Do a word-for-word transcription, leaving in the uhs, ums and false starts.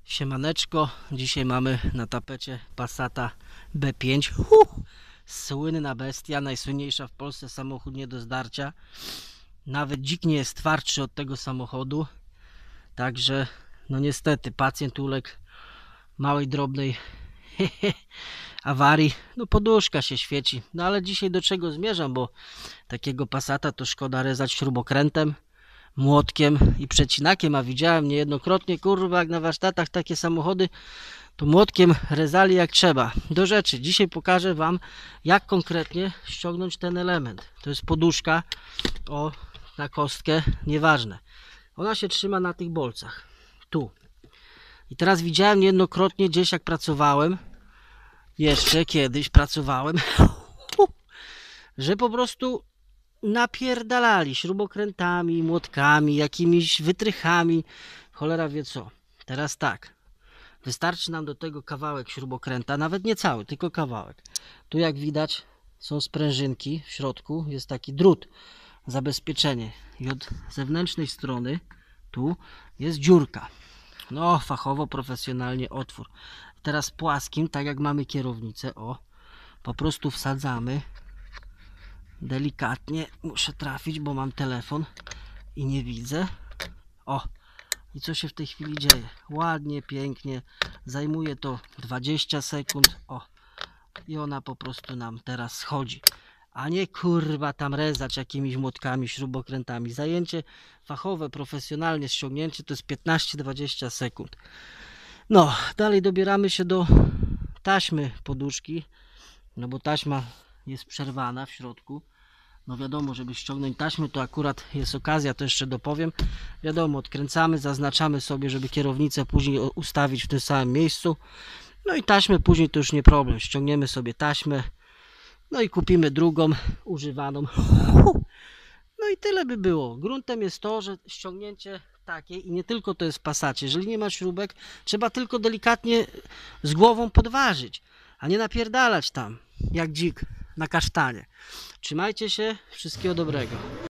Siemaneczko, dzisiaj mamy na tapecie Passata B pięć. Huh! Słynna bestia, najsłynniejsza w Polsce samochód nie do zdarcia. Nawet dzik nie jest twardszy od tego samochodu. Także no niestety pacjent uległ małej, drobnej awarii. No poduszka się świeci. No ale dzisiaj do czego zmierzam, bo takiego Passata to szkoda rezać śrubokrętem, młotkiem i przecinakiem, a widziałem niejednokrotnie, kurwa, jak na warsztatach takie samochody to młotkiem rezali jak trzeba. Do rzeczy, dzisiaj pokażę wam, jak konkretnie ściągnąć ten element. To jest poduszka o na kostkę, nieważne, ona się trzyma na tych bolcach tu. I teraz widziałem niejednokrotnie gdzieś, jak pracowałem, jeszcze kiedyś pracowałem że po prostu napierdalali śrubokrętami, młotkami, jakimiś wytrychami, cholera wie co. Teraz tak, wystarczy nam do tego kawałek śrubokręta, nawet nie cały, tylko kawałek. Tu jak widać są sprężynki, w środku jest taki drut, zabezpieczenie i od zewnętrznej strony tu jest dziurka. No fachowo, profesjonalnie otwór. Teraz płaskim, tak jak mamy kierownicę, o, po prostu wsadzamy delikatnie, muszę trafić, bo mam telefon i nie widzę. O, i co się w tej chwili dzieje? Ładnie, pięknie, zajmuje to dwadzieścia sekund. O, i ona po prostu nam teraz schodzi, a nie kurwa tam rezać jakimiś młotkami, śrubokrętami. Zajęcie fachowe, profesjonalnie ściągnięcie to jest piętnaście dwadzieścia sekund. No, dalej dobieramy się do taśmy poduszki, no bo taśma jest przerwana w środku. No wiadomo, żeby ściągnąć taśmę, to akurat jest okazja, to jeszcze dopowiem. Wiadomo, odkręcamy, zaznaczamy sobie, żeby kierownicę później ustawić w tym samym miejscu. No i taśmę później to już nie problem. Ściągniemy sobie taśmę, no i kupimy drugą, używaną. No i tyle by było. Gruntem jest to, że ściągnięcie takie, i nie tylko to jest w Passacie, jeżeli nie ma śrubek, trzeba tylko delikatnie z głową podważyć, a nie napierdalać tam jak dzik na kasztanie. Trzymajcie się, wszystkiego dobrego.